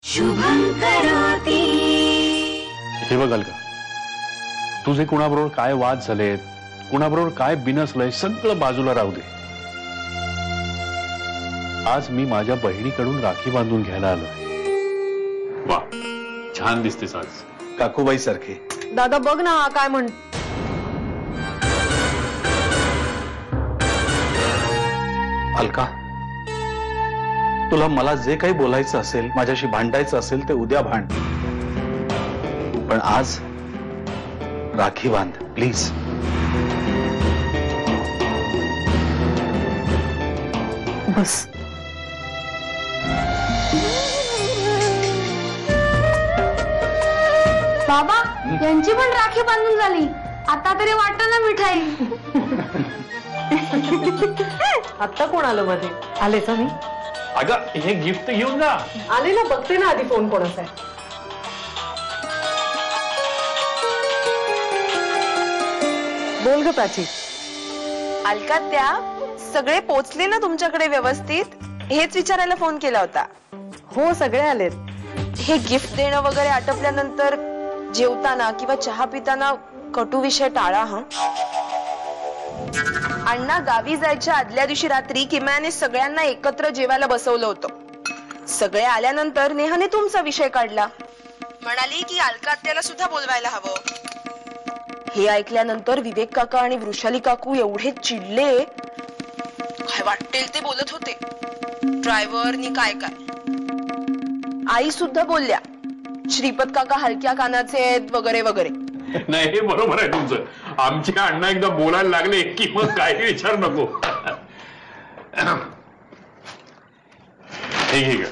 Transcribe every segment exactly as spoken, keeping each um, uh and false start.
शुभं करोति। हे बघाल का, तुझे कुणाबरोबर काय वाद झालेत, कुणाबरोबर काय बिनसलंय, सगळं बाजूला राहू दे। आज मी माझ्या बहिणीकडून राखी बांधून घ्यायला आलो। वा, छान दिसतेस आज काकूबाई सारखे। दादा बघ ना, हा काय म्हण। अलका, तुला मला जे काही बोलायचं असेल, माझ्याशी भांडायचं असेल ते उद्या भांड, पण आज राखी बांध प्लीज। बस बाबा, यांची पण राखी बांधून झाली, आता तरी वाटत ना मिठाई। आता कोण आलं मध्ये? आले का मी? अगं हे गिफ्ट घेऊन जा। आले ना, बघते ना आधी फोन कोणाचा आहे। बोल ग प्राची। अलका, त्या सगळे पोचले ना तुमच्याकडे व्यवस्थित, हेच विचारायला फोन केला होता। हो, सगळे आलेत। हे गिफ्ट देणं वगैरे आटपल्यानंतर जेवताना किंवा चहा पिताना कटू विषय टाळा हा। अण्णा गावी जायच्या आदल्या दिवशी रात्री किमयाने सगळ्यांना एकत्र जेवायला बसवलं होतं। सगळे आल्यानंतर नेहाने तुमचा विषय काढला, म्हणाली की अलका आत्याला सुद्धा बोलवायला हवं। हे ऐकल्यानंतर विवेक काका आणि वृषाली काकू एवढे चिडले, काय वाटेल ते बोलत होते। ड्रायव्हरनी काय काय, आई सुद्धा बोलल्या श्रीपत काका हलक्या कानाचे आहेत वगैरे वगैरे। नाही, हे बरोबर आहे तुमचं। आमचे अण्णा एकदा बोलायला लागले की मग काही विचार नको। हे घे ग।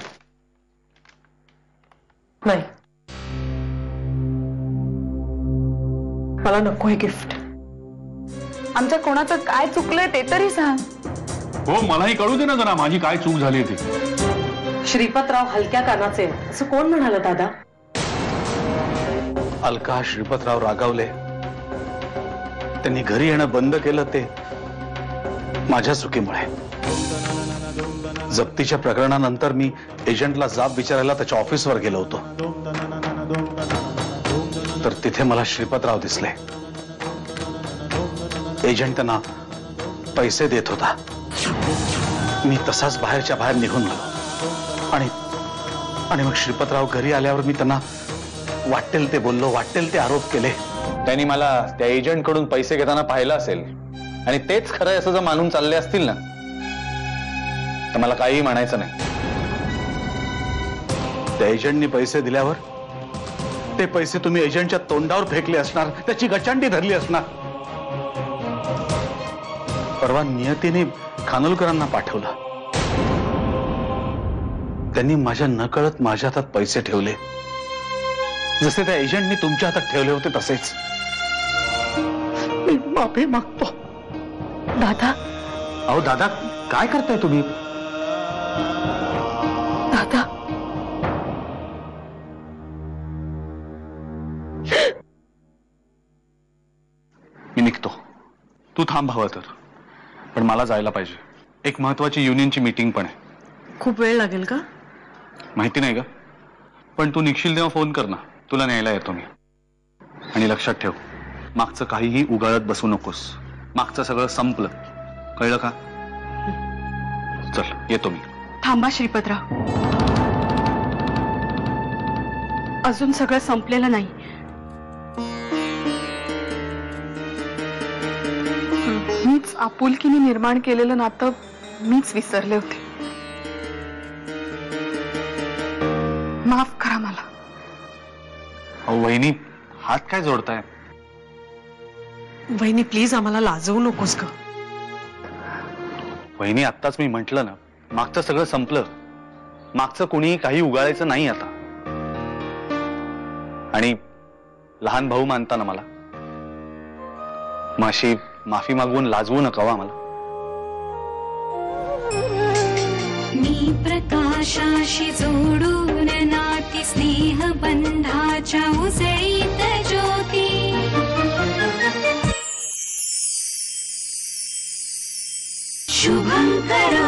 नाही, मला नको हे गिफ्ट। आमच्या कोणाचं काय चुकलंय ते तरी सांग। हो, मलाही कळू दे ना जरा, माझी काय चूक झाली ती। श्रीपतराव हलक्या कानाचे असं कोण म्हणालं दादा? अलका, श्रीपतराव रागावले, त्यांनी घरी येणं बंद केलं ते माझ्या चुकीमुळे। जप्तीच्या प्रकरणानंतर मी एजंटला जाब विचारायला त्याच्या ऑफिसवर गेलो होतो, तर तिथे मला श्रीपतराव दिसले। एजंट त्यांना पैसे देत होता। मी तसाच बाहेरच्या बाहेर निघून गेलो आणि आणि मग श्रीपतराव घरी आल्यावर मी त्यांना वाटेल ते बोललो, वाटेल ते आरोप केले। त्यांनी मला त्या एजंट कडून पैसे घेताना पाहिलं असेल आणि तेच खरं असं जर मानून चालले असतील ना, तर मला काही म्हणायचं नाही। त्या एजंटनी पैसे दिल्यावर ते पैसे तुम्ही एजंटच्या तोंडावर फेकले असणार, त्याची गचांडी धरली असणार। परवा नियतीने खानोलकरांना पाठवलं, त्यांनी माझ्या नकळत माझ्या हातात पैसे ठेवले, जसे त्या एजंटनी तुमच्या हातात ठेवले होते तसेच। मी माफी मागतो। दादा, अहो दादा, काय करताय तुम्ही? दादा, मी निघतो, तू थांब हवं तर, पण मला जायला पाहिजे। एक महत्वाची युनियनची मीटिंग पण आहे। खूप वेळ लागेल का? माहिती नाही का, पण तू निघशील तेव्हा फोन कर ना, तुला न्यायला येतो मी। आणि लक्षात ठेव, मागचं काहीही उगाळत बसू नकोस, मागचं सगळं संपलं, कळलं का? चल, येतो मी। थांबा श्रीपतराव, अजून सगळं संपलेलं नाही। मीच आपुलकीने निर्माण केलेलं नातं मीच विसरले होते, माफ करा मला। अहो वहिनी, हात काय जोडताय? वहिनी प्लीज, आम्हाला लाजवू नकोस ग। वहिनी, आत्ताच मी म्हंटल ना, मागचं सगळं संपलं, मागचं कुणीही काही उगाळायचं नाही आता। आणि लहान भाऊ मानता ना मला, माशी माफी मागवून लाजवू नका आम्हाला। मी प्रकाशाशी जोडून नाती स्नेह बंधाच्या उजळीत ज्योती। शुभं करोति।